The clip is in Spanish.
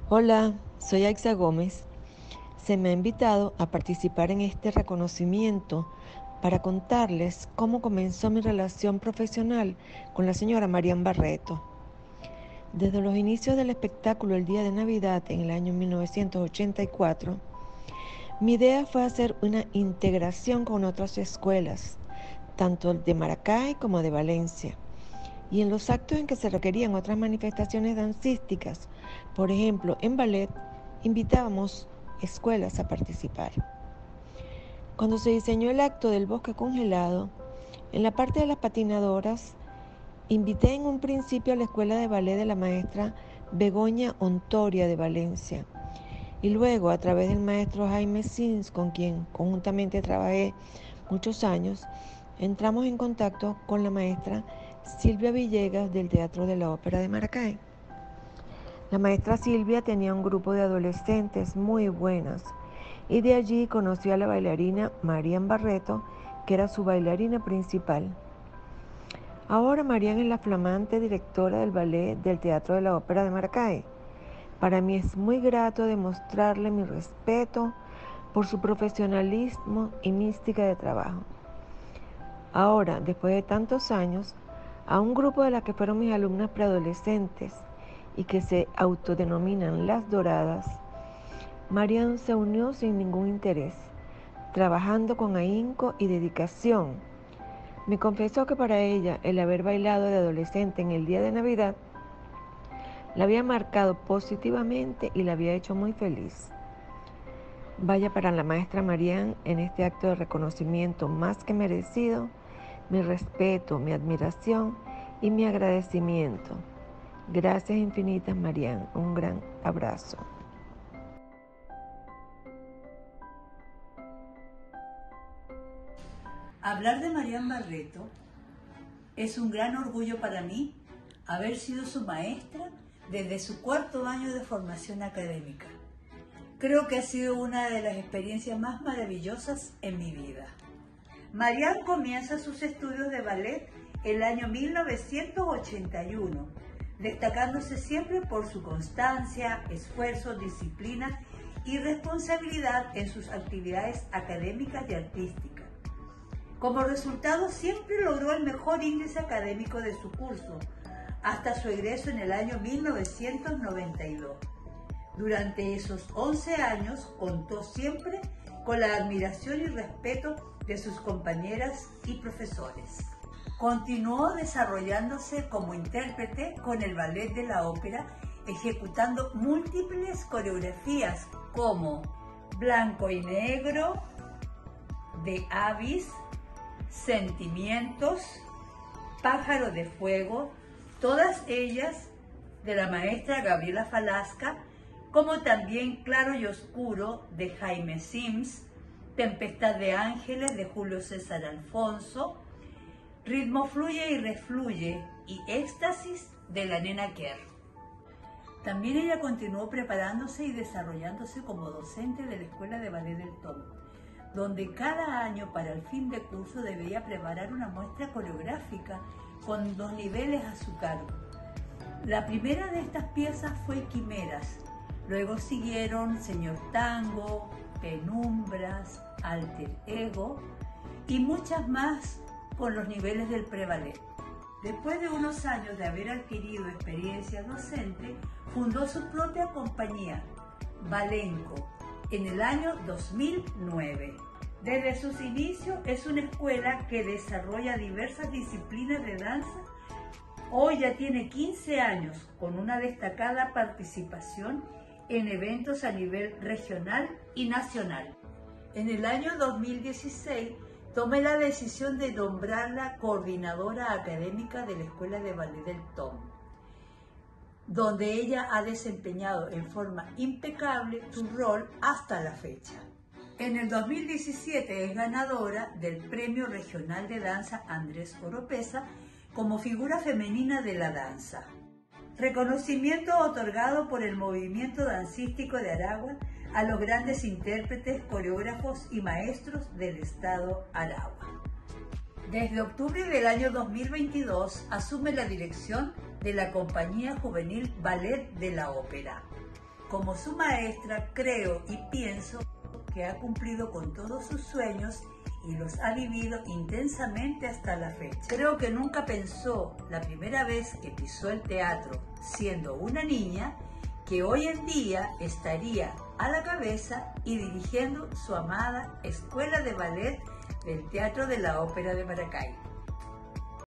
Hola, soy Aixa Gómez. Se me ha invitado a participar en este reconocimiento para contarles cómo comenzó mi relación profesional con la señora Marian Barreto. Desde los inicios del espectáculo el día de Navidad en el año 1984, mi idea fue hacer una integración con otras escuelas, tanto de Maracay como de Valencia. Y en los actos en que se requerían otras manifestaciones dancísticas, por ejemplo, en ballet, invitábamos escuelas a participar. Cuando se diseñó el acto del bosque congelado, en la parte de las patinadoras, invité en un principio a la escuela de ballet de la maestra Begoña Ontoria de Valencia, y luego a través del maestro Jaime Sims, con quien conjuntamente trabajé muchos años, entramos en contacto con la maestra Silvia Villegas del Teatro de la Ópera de Maracay. La maestra Silvia tenía un grupo de adolescentes muy buenas y de allí conoció a la bailarina Marian Barreto, que era su bailarina principal. Ahora Marian es la flamante directora del ballet del Teatro de la Ópera de Maracay. Para mí es muy grato demostrarle mi respeto por su profesionalismo y mística de trabajo. Ahora, después de tantos años, a un grupo de las que fueron mis alumnas preadolescentes y que se autodenominan las Doradas, Marian se unió sin ningún interés, trabajando con ahínco y dedicación. Me confesó que para ella el haber bailado de adolescente en el día de Navidad la había marcado positivamente y la había hecho muy feliz. Vaya para la maestra Marian en este acto de reconocimiento más que merecido, mi respeto, mi admiración y mi agradecimiento. Gracias infinitas, Marian. Un gran abrazo. Hablar de Marian Barreto es un gran orgullo para mí haber sido su maestra desde su cuarto año de formación académica. Creo que ha sido una de las experiencias más maravillosas en mi vida. Marian comienza sus estudios de ballet el año 1981, destacándose siempre por su constancia, esfuerzo, disciplina y responsabilidad en sus actividades académicas y artísticas. Como resultado, siempre logró el mejor índice académico de su curso, hasta su egreso en el año 1992. Durante esos 11 años contó siempre con la admiración y respeto de sus compañeras y profesores. Continuó desarrollándose como intérprete con el Ballet de la Ópera, ejecutando múltiples coreografías como Blanco y Negro, de Avis, Sentimientos, Pájaro de Fuego, todas ellas de la maestra Gabriela Falasca, como también Claro y Oscuro de Jaime Sims, Tempestad de Ángeles de Julio César Alfonso, Ritmo Fluye y Refluye y Éxtasis de la Nena Kerr. También ella continuó preparándose y desarrollándose como docente de la Escuela de Ballet del Tom, donde cada año para el fin de curso debía preparar una muestra coreográfica con 2 niveles a su cargo. La primera de estas piezas fue Quimeras, luego siguieron Señor Tango, Penumbras, Alter Ego y muchas más con los niveles del pre-ballet. Después de unos años de haber adquirido experiencia docente, fundó su propia compañía, Balenco, en el año 2009. Desde sus inicios es una escuela que desarrolla diversas disciplinas de danza. Hoy ya tiene 15 años con una destacada participación en eventos a nivel regional y nacional. En el año 2016 tomé la decisión de nombrarla coordinadora académica de la Escuela de Ballet del Tom, donde ella ha desempeñado en forma impecable su rol hasta la fecha. En el 2017 es ganadora del Premio Regional de Danza Andrés Oropesa como figura femenina de la danza. Reconocimiento otorgado por el Movimiento Dancístico de Aragua a los grandes intérpretes, coreógrafos y maestros del Estado Aragua. Desde octubre del año 2022 asume la dirección de la Compañía Juvenil Ballet de la Ópera. Como su maestra, creo y pienso que ha cumplido con todos sus sueños y los ha vivido intensamente hasta la fecha. Creo que nunca pensó la primera vez que pisó el teatro, siendo una niña, que hoy en día estaría a la cabeza y dirigiendo su amada Escuela de Ballet del Teatro de la Ópera de Maracay.